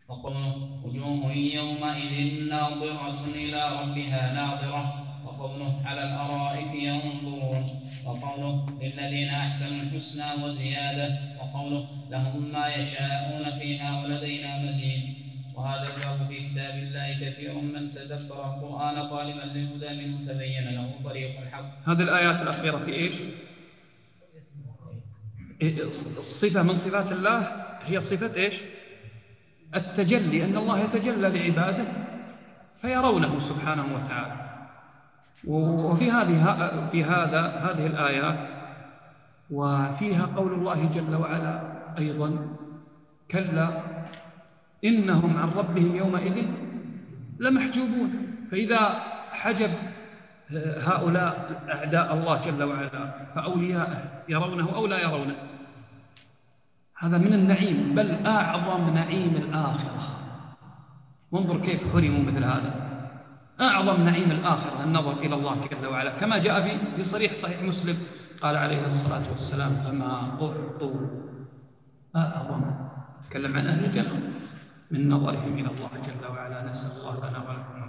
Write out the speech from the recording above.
وقوله وجوه يومئذ ناظرة إلى ربها ناظرة، وقوله على الأرائك ينظرون، وقوله للذين أحسنوا الحسنى وزيادة، وقوله لهم ما يشاءون فيها ولدينا مزيد. وهذا الباب في كتاب الله كثير من تدبر القرآن طالبا للهدى منه تبين له طريق الحق. هذه الآيات الأخيرة في إيش؟ الصفة من صفات الله هي صفة إيش؟ التجلي، أن الله يتجلى لعباده فيرونه سبحانه وتعالى. وفي هذه الآيات وفيها قول الله جل وعلا أيضا كلا إنهم عن ربهم يومئذ لمحجوبون. فإذا حجب هؤلاء أعداء الله جل وعلا فأولياءه يرونه أو لا يرونه، هذا من النعيم، بل أعظم نعيم الآخرة. وانظر كيف حرموا مثل هذا. أعظم نعيم الآخرة النظر إلى الله جل وعلا، كما جاء في صحيح مسلم قال عليه الصلاة والسلام فما أعطوا أعظم، تكلم عن أهل الجنة، من نظرهم إلى الله جل وعلا. نسأل الله لنا ولكم